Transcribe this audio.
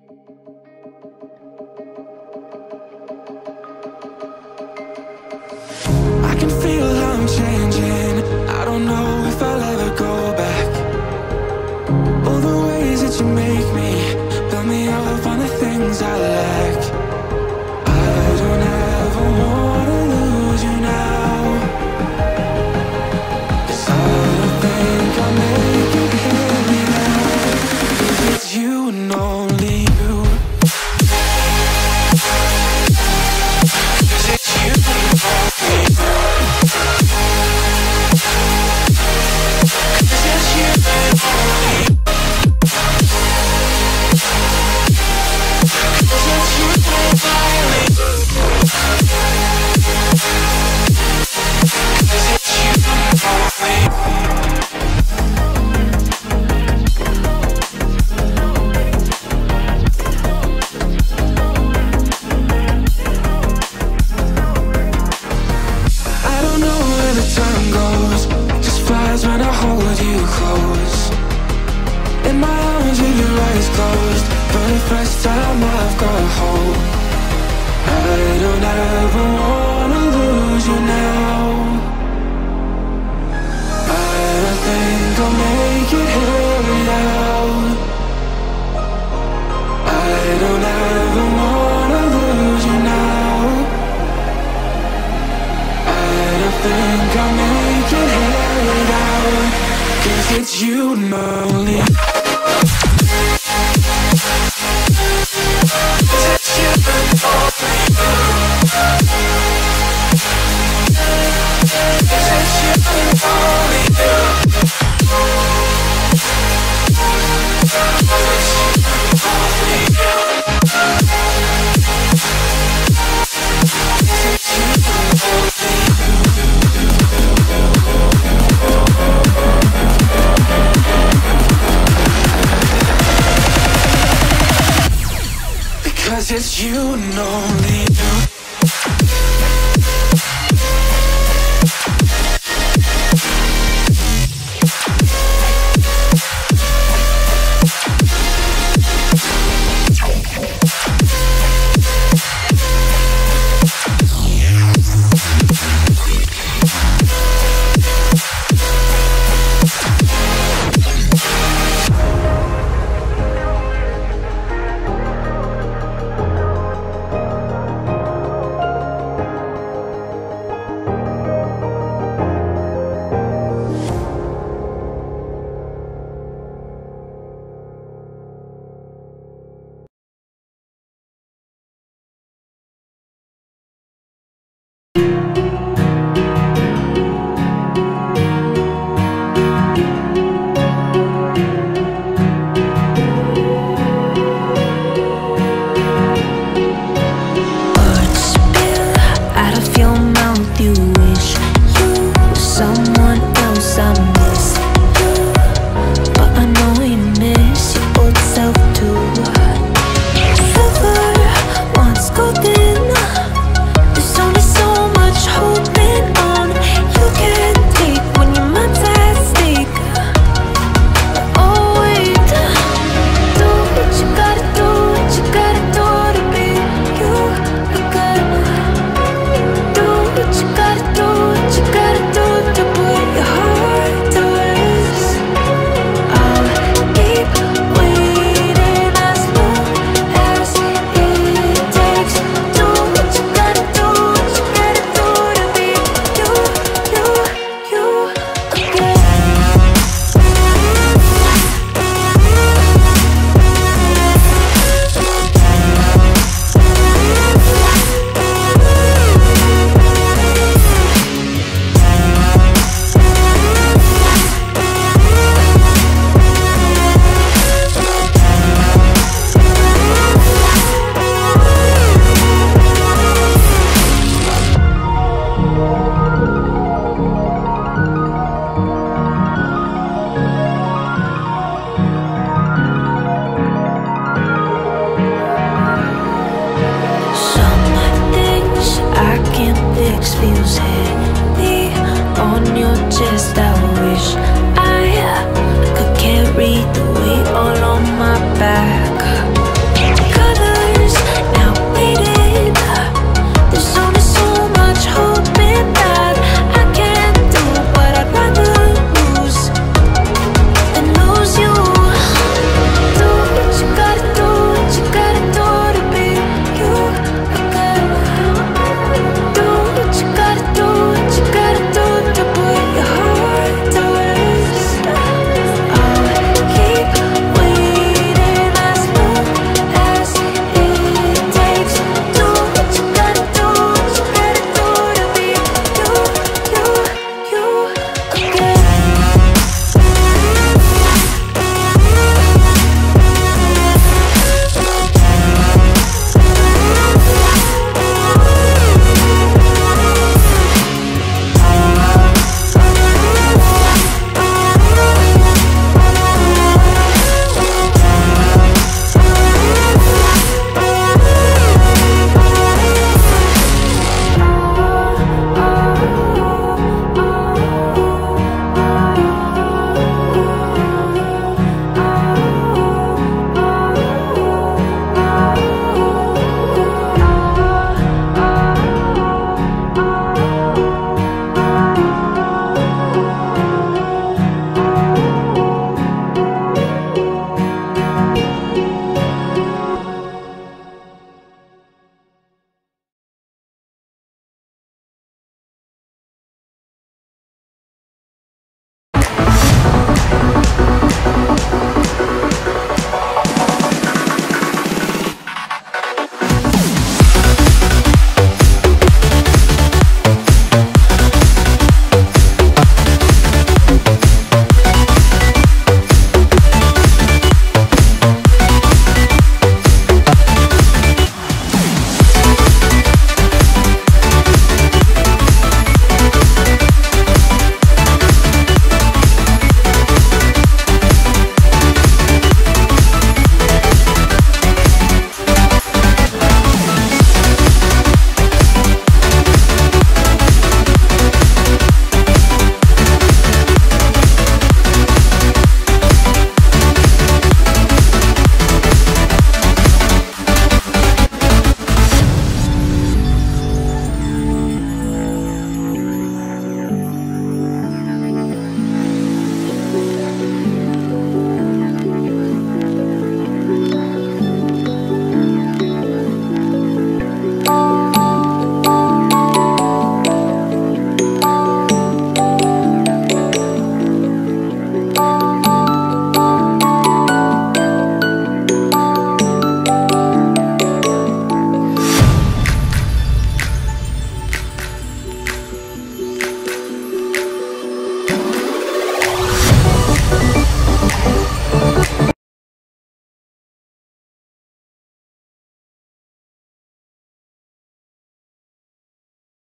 I can feel how I'm changing. I don't know if I'll ever go back. All the ways that you make me, build me up on the things I lack. I don't ever wanna lose you now, 'cause I don't think I'll make it here now, 'cause it's you and only you. 'Cause it's you and only you. 'Cause it's you and only you. When I hold you close in my arms with your eyes closed, for the first time I've got hope. I don't ever wanna lose you now. I don't think I'll make it here now. I don't ever wanna lose you now. I don't think I'll make it here now, 'cause it's you and only. 'Cause it's you and only. 'Cause it's you and only you. 'Cause it's you and only you. 'Cause it's you and only you. Because it's you and only you. feels heavy on your chest. I wish I could carry the